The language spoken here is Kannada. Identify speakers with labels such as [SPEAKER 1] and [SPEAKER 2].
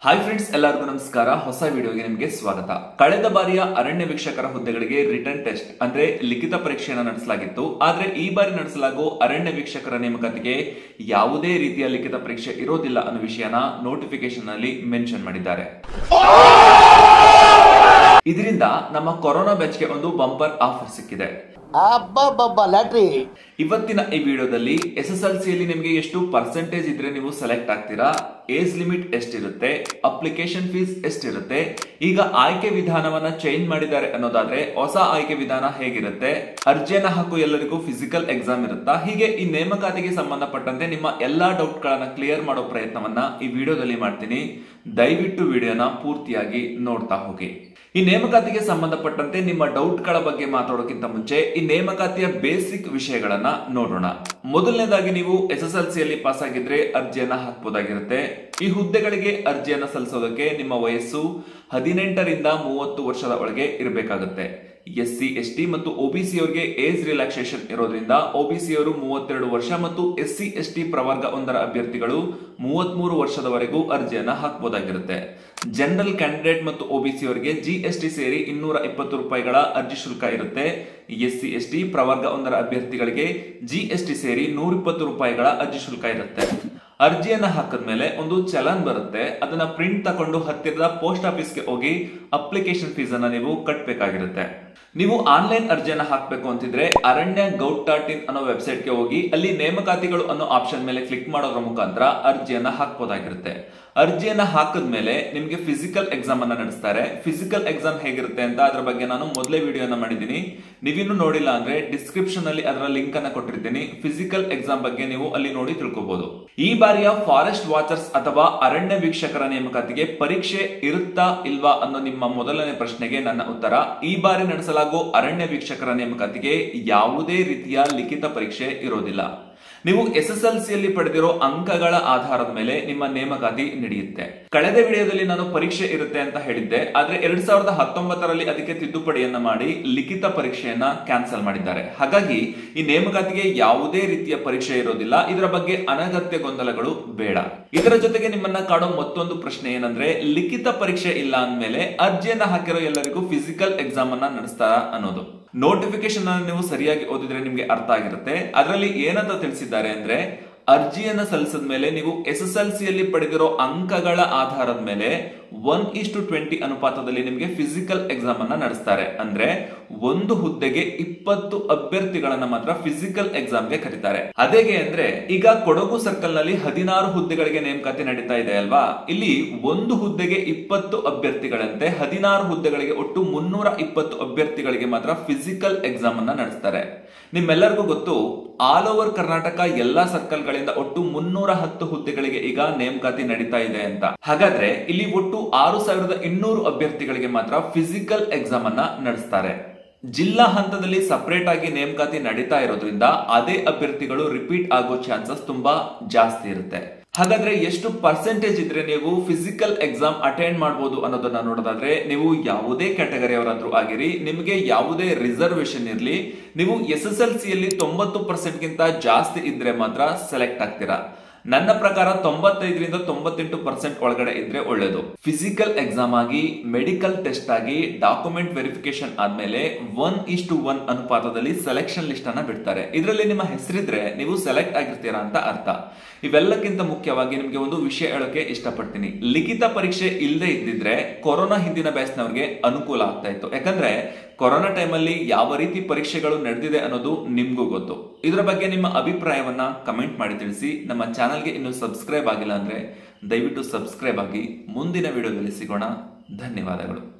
[SPEAKER 1] ಹಾಯ್ ಫ್ರೆಂಡ್ಸ್, ಎಲ್ಲರಿಗೂ ನಮಸ್ಕಾರ. ಹೊಸ ವಿಡಿಯೋಗೆ ನಿಮಗೆ ಸ್ವಾಗತ. ಕಳೆದ ಬಾರಿಯ ಅರಣ್ಯ ವೀಕ್ಷಕರ ಹುದ್ದೆಗಳಿಗೆ ರಿಟರ್ನ್ ಟೆಸ್ಟ್ ಅಂದ್ರೆ ಲಿಖಿತ ಪರೀಕ್ಷೆಯನ್ನು ನಡೆಸಲಾಗಿತ್ತು. ಆದ್ರೆ ಈ ಬಾರಿ ನಡೆಸಲಾಗುವ ಅರಣ್ಯ ವೀಕ್ಷಕರ ನೇಮಕಾತಿಗೆ ಯಾವುದೇ ರೀತಿಯ ಲಿಖಿತ ಪರೀಕ್ಷೆ ಇರೋದಿಲ್ಲ ಅನ್ನೋ ವಿಷಯನ ನೋಟಿಫಿಕೇಶನ್ ನಲ್ಲಿ ಮೆನ್ಷನ್ ಮಾಡಿದ್ದಾರೆ. ಇದರಿಂದ ನಮ್ಮ ಕೊರೋನಾ ಬ್ಯಾಚ್ ಗೆ ಒಂದು ಬಂಪರ್ ಆಫರ್ ಸಿಕ್ಕಿದೆ. ಇವತ್ತಿನ ಈ ವಿಡಿಯೋದಲ್ಲಿ SSLC ಯಲ್ಲಿ ನಿಮಗೆ ಎಷ್ಟು ಪರ್ಸೆಂಟೇಜ್ ಇದ್ರೆ ನೀವು ಸೆಲೆಕ್ಟ್ ಆಗ್ತೀರಾ, ಏಜ್ ಲಿಮಿಟ್ ಎಷ್ಟಿರುತ್ತೆ, ಅಪ್ಲಿಕೇಶನ್ ಫೀಸ್ ಎಷ್ಟಿರುತ್ತೆ, ಈಗ ಆಯ್ಕೆ ವಿಧಾನವನ್ನ ಚೇಂಜ್ ಮಾಡಿದ್ದಾರೆ ಅನ್ನೋದಾದ್ರೆ ಹೊಸ ಆಯ್ಕೆ ವಿಧಾನ ಹೇಗಿರುತ್ತೆ, ಅರ್ಜಿಯನ್ನ ಹಾಕು ಎಲ್ಲರಿಗೂ ಫಿಸಿಕಲ್ ಎಕ್ಸಾಮ್ ಇರುತ್ತಾ, ಹೀಗೆ ಈ ನೇಮಕಾತಿಗೆ ಸಂಬಂಧಪಟ್ಟಂತೆ ನಿಮ್ಮ ಎಲ್ಲಾ ಡೌಟ್ ಗಳನ್ನ ಕ್ಲಿಯರ್ ಮಾಡೋ ಪ್ರಯತ್ನವನ್ನ ಈ ವಿಡಿಯೋದಲ್ಲಿ ಮಾಡ್ತೀನಿ. ದಯವಿಟ್ಟು ವಿಡಿಯೋನ ಪೂರ್ತಿಯಾಗಿ ನೋಡ್ತಾ ಹೋಗಿ. ಈ ನೇಮಕಾತಿಗೆ ಸಂಬಂಧಪಟ್ಟಂತೆ ನಿಮ್ಮ ಡೌಟ್ ಗಳ ಬಗ್ಗೆ ಮಾತಾಡೋಕ್ಕಿಂತ ಮುಂಚೆ ಈ ನೇಮಕಾತಿಯ ಬೇಸಿಕ್ ವಿಷಯಗಳನ್ನ ನೋಡೋಣ. ಮೊದಲನೇದಾಗಿ ನೀವು SSLC ಯಲ್ಲಿ ಪಾಸ್ ಆಗಿದ್ರೆ ಅರ್ಜಿಯನ್ನ ಹಾಕಬಹುದಾಗಿರುತ್ತೆ. ಈ ಹುದ್ದೆಗಳಿಗೆ ಅರ್ಜಿಯನ್ನ ಸಲ್ಲಿಸೋದಕ್ಕೆ ನಿಮ್ಮ ವಯಸ್ಸು 18 ರಿಂದ 30 ವರ್ಷದ ಒಳಗೆ ಇರಬೇಕಾಗುತ್ತೆ. SC ST ಮತ್ತು OBC ಅವರಿಗೆ ಏಜ್ ರಿಲ್ಯಾಕ್ಸೇಷನ್ ಇರೋದ್ರಿಂದ OBC ಅವರು 32 ವರ್ಷ ಮತ್ತು SC ST ಪ್ರವರ್ಗ 1ರ ಅಭ್ಯರ್ಥಿಗಳು 33 ವರ್ಷದವರೆಗೂ ಅರ್ಜಿಯನ್ನ ಹಾಕಬಹುದಾಗಿರುತ್ತೆ. ಜನರಲ್ ಕ್ಯಾಂಡಿಡೇಟ್ ಮತ್ತು OBC ಅವರಿಗೆ GST ಸೇರಿ 220 ರೂಪಾಯಿಗಳ ಅರ್ಜಿ ಶುಲ್ಕ ಇರುತ್ತೆ. SC ST ಪ್ರವರ್ಗ 1ರ ಅಭ್ಯರ್ಥಿಗಳಿಗೆ GST ಸೇರಿ 120 ರೂಪಾಯಿಗಳ ಅರ್ಜಿ ಶುಲ್ಕ ಇರುತ್ತೆ. ಅರ್ಜಿಯನ್ನ ಹಾಕಿದ್ಮೇಲೆ ಒಂದು ಚಲನ್ ಬರುತ್ತೆ. ಅದನ್ನ ಪ್ರಿಂಟ್ ತಕೊಂಡು ಹತ್ತಿರದ ಪೋಸ್ಟ್ ಆಫೀಸ್ಗೆ ಹೋಗಿ ಅಪ್ಲಿಕೇಶನ್ ಫೀಸ್ ಅನ್ನ ನೀವು ಕಟ್ಟಬೇಕಾಗಿರುತ್ತೆ. ನೀವು ಆನ್ಲೈನ್ ಅರ್ಜಿಯನ್ನ ಹಾಕಬೇಕು ಅಂತಿದ್ರೆ aranya.gov.in ಅನ್ನೋ ವೆಬ್ಸೈಟ್ ಗೆ ಹೋಗಿ ಅಲ್ಲಿ ನೇಮಕಾತಿಗಳು ಅನ್ನೋ ಆಪ್ಷನ್ ಮೇಲೆ ಕ್ಲಿಕ್ ಮಾಡೋದ್ರ ಮುಖಾಂತರ ಅರ್ಜಿಯನ್ನ ಹಾಕಬಹುದಾಗಿರುತ್ತೆ. ಅರ್ಜಿಯನ್ನ ಹಾಕಿದ್ಮೇಲೆ ನಿಮ್ಗೆ ಫಿಸಿಕಲ್ ಎಕ್ಸಾಮ್ ಅನ್ನ ನಡೆಸ್ತಾರೆ. ಫಿಸಿಕಲ್ ಎಕ್ಸಾಮ್ ಹೇಗಿರುತ್ತೆ ಅಂತ ಅದರ ಬಗ್ಗೆ ನಾನು ಮೊದಲೇ ವಿಡಿಯೋನ ಮಾಡಿದ್ದೀನಿ. ನೀವಿನ್ನು ನೋಡಿಲ್ಲ ಅಂದ್ರೆ ಡಿಸ್ಕ್ರಿಪ್ಷನ್ ಅಲ್ಲಿ ಅದರ ಲಿಂಕ್ ಅನ್ನ ಕೊಟ್ಟಿರ್ತೀನಿ. ಫಿಸಿಕಲ್ ಎಕ್ಸಾಮ್ ಬಗ್ಗೆ ನೀವು ಅಲ್ಲಿ ನೋಡಿ ತಿಳ್ಕೋಬಹುದು. ಈ ಬಾರಿಯ ಫಾರೆಸ್ಟ್ ವಾಚರ್ಸ್ ಅಥವಾ ಅರಣ್ಯ ವೀಕ್ಷಕರ ನೇಮಕಾತಿಗೆ ಪರೀಕ್ಷೆ ಇರುತ್ತಾ ಇಲ್ವಾ ಅನ್ನೋ ನಿಮ್ಮ ಮೊದಲನೇ ಪ್ರಶ್ನೆಗೆ ನನ್ನ ಉತ್ತರ: ಈ ಬಾರಿ ನಡೆಸಲಾಗುವ ಅರಣ್ಯ ವೀಕ್ಷಕರ ನೇಮಕಾತಿಗೆ ಯಾವುದೇ ರೀತಿಯ ಲಿಖಿತ ಪರೀಕ್ಷೆ ಇರೋದಿಲ್ಲ. ನೀವು SSLC ಯಲ್ಲಿ ಪಡೆದಿರೋ ಅಂಕಗಳ ಆಧಾರದ ಮೇಲೆ ನಿಮ್ಮ ನೇಮಕಾತಿ ನಡೆಯುತ್ತೆ. ಕಳೆದ ವಿಡಿಯೋದಲ್ಲಿ ನಾನು ಪರೀಕ್ಷೆ ಇರುತ್ತೆ ಅಂತ ಹೇಳಿದ್ದೆ, ಆದ್ರೆ 2019ರಲ್ಲಿ ಅದಕ್ಕೆ ತಿದ್ದುಪಡಿಯನ್ನ ಮಾಡಿ ಲಿಖಿತ ಪರೀಕ್ಷೆಯನ್ನ ಕ್ಯಾನ್ಸಲ್ ಮಾಡಿದ್ದಾರೆ. ಹಾಗಾಗಿ ಈ ನೇಮಕಾತಿಗೆ ಯಾವುದೇ ರೀತಿಯ ಪರೀಕ್ಷೆ ಇರೋದಿಲ್ಲ. ಇದರ ಬಗ್ಗೆ ಅನಗತ್ಯ ಗೊಂದಲಗಳು ಬೇಡ. ಇದರ ಜೊತೆಗೆ ನಿಮ್ಮನ್ನ ಕಾಡೋ ಮತ್ತೊಂದು ಪ್ರಶ್ನೆ ಏನಂದ್ರೆ, ಲಿಖಿತ ಪರೀಕ್ಷೆ ಇಲ್ಲ ಅಂದ್ಮೇಲೆ ಅರ್ಜಿಯನ್ನ ಹಾಕಿರೋ ಎಲ್ಲರಿಗೂ ಫಿಸಿಕಲ್ ಎಕ್ಸಾಮ್ ಅನ್ನ ನಡೆಸ್ತಾರ ಅನ್ನೋದು. ನೋಟಿಫಿಕೇಶನ್ ಅನ್ನು ನೀವು ಸರಿಯಾಗಿ ಓದಿದ್ರೆ ನಿಮ್ಗೆ ಅರ್ಥ ಆಗಿರುತ್ತೆ. ಅದರಲ್ಲಿ ಏನಂತ ತಿಳಿಸಿದ್ದಾರೆ ಅಂದ್ರೆ, ಅರ್ಜಿಯನ್ನ ಸಲ್ಲಿಸಿದ ಮೇಲೆ ನೀವು SSLC ಯಲ್ಲಿ ಪಡೆದಿರೋ ಅಂಕಗಳ ಆಧಾರದ ಮೇಲೆ 1:20 ಅನುಪಾತದಲ್ಲಿ ನಿಮಗೆ ಫಿಸಿಕಲ್ ಎಕ್ಸಾಮ್ ಅನ್ನ ನಡೆಸ್ತಾರೆ. ಅಂದ್ರೆ ಒಂದು ಹುದ್ದೆಗೆ 20 ಅಭ್ಯರ್ಥಿಗಳನ್ನ ಮಾತ್ರ ಫಿಸಿಕಲ್ ಎಕ್ಸಾಮ್ ಗೆ ಕರೀತಾರೆ. ಅದೇಗೆ ಅಂದ್ರೆ, ಈಗ ಕೊಡಗು ಸರ್ಕಲ್ ನಲ್ಲಿ 16 ಹುದ್ದೆಗಳಿಗೆ ನೇಮಕಾತಿ ನಡೀತಾ ಇದೆ ಅಲ್ವಾ. ಇಲ್ಲಿ ಒಂದು ಹುದ್ದೆಗೆ 20 ಅಭ್ಯರ್ಥಿಗಳಂತೆ 16 ಹುದ್ದೆಗಳಿಗೆ ಒಟ್ಟು 320 ಅಭ್ಯರ್ಥಿಗಳಿಗೆ ಮಾತ್ರ ಫಿಸಿಕಲ್ ಎಕ್ಸಾಮ್ ಅನ್ನ ನಡೆಸ್ತಾರೆ. ನಿಮ್ಮೆಲ್ಲರಿಗೂ ಗೊತ್ತು, ಆಲ್ ಓವರ್ ಕರ್ನಾಟಕ ಎಲ್ಲಾ ಸರ್ಕಲ್ ಗಳಿಂದ ಒಟ್ಟು 310 ಹುದ್ದೆಗಳಿಗೆ ಈಗ ನೇಮಕಾತಿ ನಡೀತಾ ಇದೆ ಅಂತ. ಹಾಗಾದ್ರೆ ಇಲ್ಲಿ ಒಟ್ಟು 6200 ಅಭ್ಯರ್ಥಿಗಳಿಗೆ ಮಾತ್ರ ಫಿಸಿಕಲ್ ಎಕ್ಸಾಮ್ ಅನ್ನ ನಡೆಸ್ತಾರೆ. ಜಿಲ್ಲಾ ಹಂತದಲ್ಲಿ ಸಪರೇಟ್ ಆಗಿ ನೇಮಕಾತಿ ನಡೀತಾ ಇರೋದ್ರಿಂದ ಅದೇ ಅಭ್ಯರ್ಥಿಗಳು ರಿಪೀಟ್ ಆಗೋ ಚಾನ್ಸಸ್ ತುಂಬಾ ಜಾಸ್ತಿ ಇರುತ್ತೆ. ಹಾಗಾದ್ರೆ ಎಷ್ಟು ಪರ್ಸೆಂಟೇಜ್ ಇದ್ರೆ ನೀವು ಫಿಸಿಕಲ್ ಎಕ್ಸಾಮ್ ಅಟೆಂಡ್ ಮಾಡಬಹುದು ಅನ್ನೋದನ್ನ ನೋಡೋದಾದ್ರೆ, ನೀವು ಯಾವುದೇ ಕ್ಯಾಟಗರಿ ಅವರಾದ್ರೂ ಆಗಿರಿ, ನಿಮಗೆ ಯಾವುದೇ ರಿಸರ್ವೇಶನ್ ಇರಲಿ, ನೀವು SSLC ಯಲ್ಲಿ 90% ಗಿಂತ ಜಾಸ್ತಿ ಇದ್ರೆ ಮಾತ್ರ ಸೆಲೆಕ್ಟ್ ಆಗ್ತೀರಾ. ನನ್ನ ಪ್ರಕಾರ 95 ರಿಂದ 98% ಒಳಗಡೆ ಇದ್ರೆ ಒಳ್ಳೇದು. ಫಿಸಿಕಲ್ ಎಕ್ಸಾಮ್ ಆಗಿ, ಮೆಡಿಕಲ್ ಟೆಸ್ಟ್ ಆಗಿ, ಡಾಕ್ಯುಮೆಂಟ್ ವೆರಿಫಿಕೇಶನ್ ಆದ್ಮೇಲೆ 1:1 ಅನುಪಾತದಲ್ಲಿ ಸೆಲೆಕ್ಷನ್ ಲಿಸ್ಟ್ ಅನ್ನ ಬಿಡ್ತಾರೆ. ಇದರಲ್ಲಿ ನಿಮ್ಮ ಹೆಸರಿದ್ರೆ ನೀವು ಸೆಲೆಕ್ಟ್ ಆಗಿರ್ತೀರಾ ಅಂತ ಅರ್ಥ. ಇವೆಲ್ಲಕ್ಕಿಂತ ಮುಖ್ಯವಾಗಿ ನಿಮ್ಗೆ ಒಂದು ವಿಷಯ ಹೇಳೋಕೆ ಇಷ್ಟಪಡ್ತೀನಿ. ಲಿಖಿತ ಪರೀಕ್ಷೆ ಇಲ್ಲದೆ ಇದ್ದಿದ್ರೆ ಕೊರೋನಾ ಹಿಂದಿನ ಬ್ಯಾಚ್ ನವರಿಗೆ ಅನುಕೂಲ ಆಗ್ತಾ ಇತ್ತು. ಯಾಕಂದ್ರೆ ಕೊರೋನಾ ಟೈಮಲ್ಲಿ ಯಾವ ರೀತಿ ಪರೀಕ್ಷೆಗಳು ನಡೆದಿದೆ ಅನ್ನೋದು ನಿಮ್ಗೂ ಗೊತ್ತು. ಇದರ ಬಗ್ಗೆ ನಿಮ್ಮ ಅಭಿಪ್ರಾಯವನ್ನ ಕಮೆಂಟ್ ಮಾಡಿ ತಿಳಿಸಿ. ನಮ್ಮ ಚಾನಲ್ಗೆ ಇನ್ನೂ ಸಬ್ಸ್ಕ್ರೈಬ್ ಆಗಿಲ್ಲ ಅಂದ್ರೆ ದಯವಿಟ್ಟು ಸಬ್ಸ್ಕ್ರೈಬ್ ಆಗಿ. ಮುಂದಿನ ವಿಡಿಯೋದಲ್ಲಿ ಸಿಗೋಣ. ಧನ್ಯವಾದಗಳು.